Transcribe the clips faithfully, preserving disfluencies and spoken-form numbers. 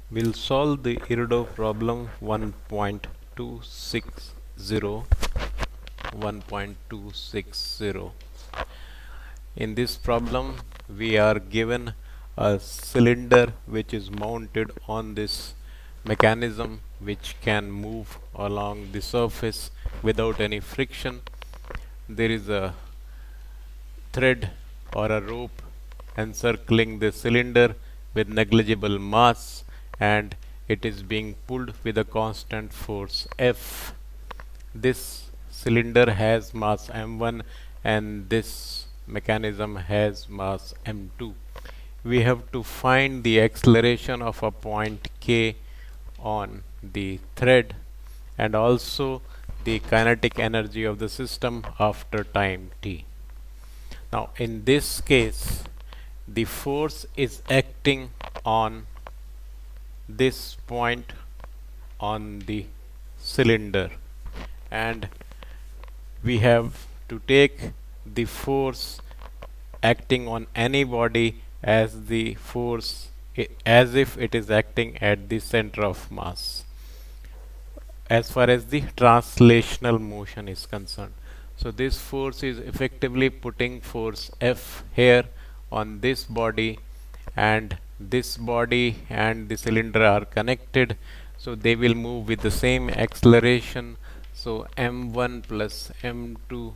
We'll solve the Irodov problem one point two six zero. one point two six zero. In this problem, we are given a cylinder which is mounted on this mechanism which can move along the surface without any friction. There is a thread or a rope encircling the cylinder with negligible mass, and it is being pulled with a constant force F. This cylinder has mass m one and this mechanism has mass m two. We have to find the acceleration of a point K on the thread and also the kinetic energy of the system after time t. Now in this case, the force is acting on this point on the cylinder, and we have to take the force acting on any body as the force as if it is acting at the center of mass as far as the translational motion is concerned. So this force is effectively putting force F here on this body, and this body and the cylinder are connected, so they will move with the same acceleration. So m one plus m two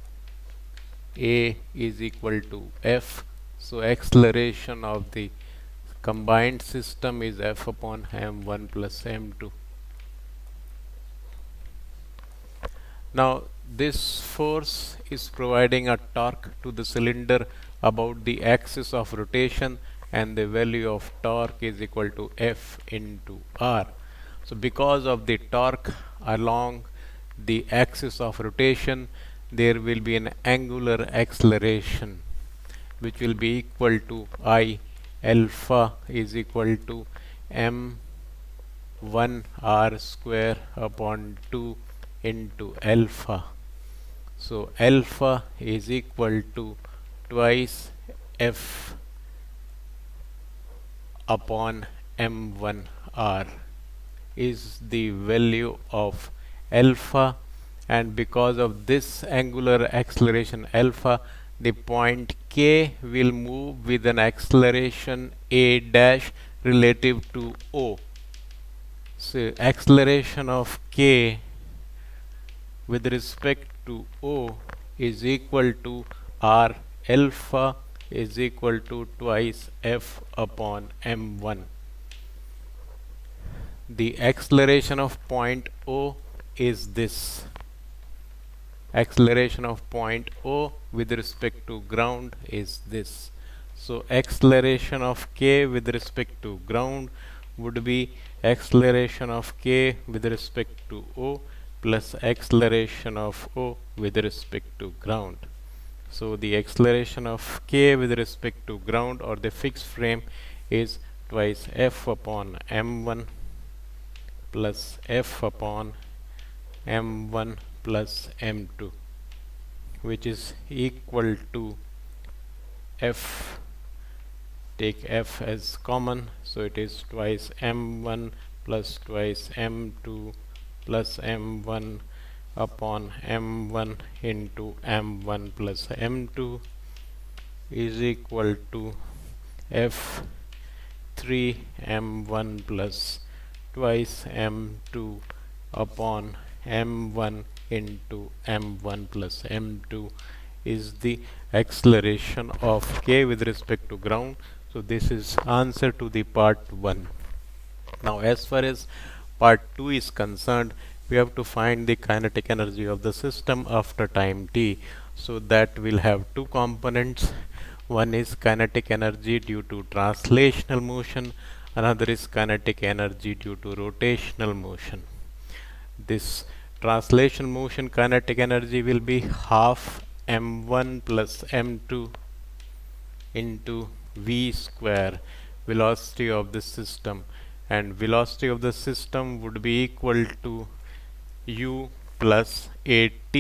A is equal to F. So acceleration of the combined system is F upon m one plus m two. Now this force is providing a torque to the cylinder about the axis of rotation, and the value of torque is equal to F into R. So because of the torque along the axis of rotation, there will be an angular acceleration which will be equal to I alpha is equal to m one R square upon two into alpha. So alpha is equal to twice F upon m one R is the value of alpha, and because of this angular acceleration alpha, the point K will move with an acceleration a dash relative to O. So acceleration of K with respect to O is equal to R alpha is equal to twice F upon m one. The acceleration of point O is this. Acceleration of point O with respect to ground is this. So acceleration of K with respect to ground would be acceleration of K with respect to O plus acceleration of O with respect to ground. So the acceleration of K with respect to ground or the fixed frame is twice F upon m one plus F upon m one plus m two, which is equal to F. Take F as common, so it is twice m one plus twice m two plus m one upon m one into m one plus m two is equal to F three m one plus twice m two upon m one into m one plus m two is the acceleration of K with respect to ground. So this is answer to the part one. Now as far as part two is concerned, we have to find the kinetic energy of the system after time t. So that will have two components. One is kinetic energy due to translational motion, another is kinetic energy due to rotational motion. This translation motion kinetic energy will be half m one plus m two into v square, velocity of the system, and velocity of the system would be equal to u plus at.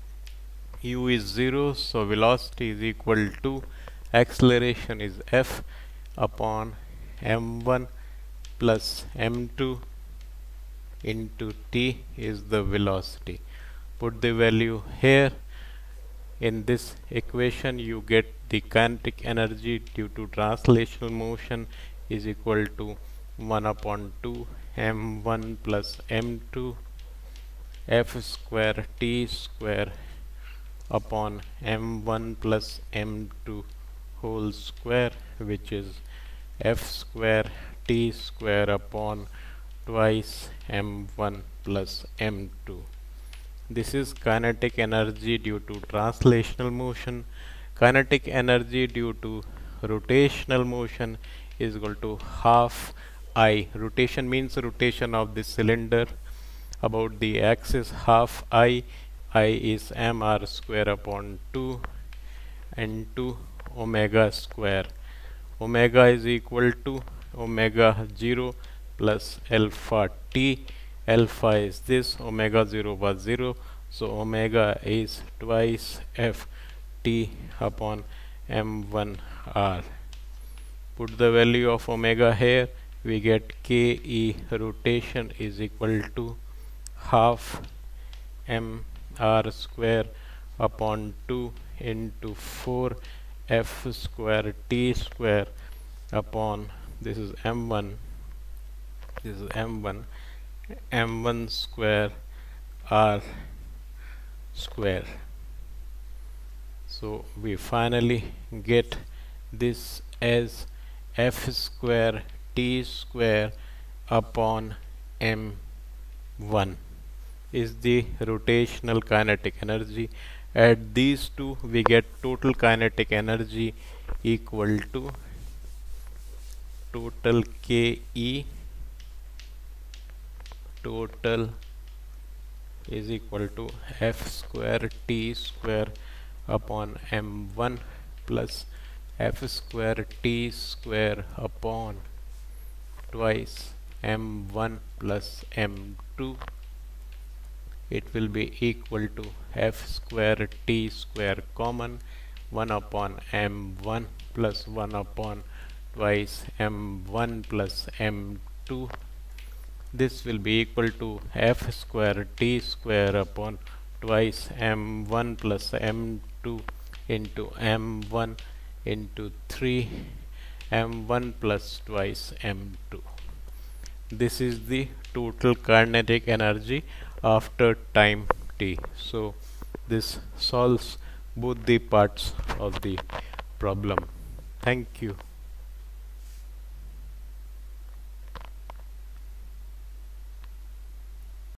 U is zero, so velocity is equal to acceleration is F upon m one plus m two into t is the velocity. Put the value here. In this equation you get the kinetic energy due to translational motion is equal to one upon two m one plus m two f square t square upon m one plus m two whole square, which is f square t square upon twice m one plus m two. This is kinetic energy due to translational motion. Kinetic energy due to rotational motion is equal to half I. Rotation means rotation of the cylinder about the axis, half I. I is mr square upon two into omega square. Omega is equal to omega zero plus alpha t. Alpha is this, omega zero was zero, so omega is twice f t upon m one r. Put the value of omega here, we get ke rotation is equal to half m r square upon two into four f square t square upon, this is m one, this is m one, m one square r square. So we finally get this as f square t square upon m one is the rotational kinetic energy. Add these two, we get total kinetic energy equal to total Ke total is equal to f square t square upon m one plus f square t square upon twice m one plus m two. It will be equal to f square t square common, one upon m one plus one upon twice m one plus m two. This will be equal to f square t square upon twice m one plus m two into m one into three m one plus twice m two. This is the total kinetic energy after time t. So this solves both the parts of the problem. Thank you.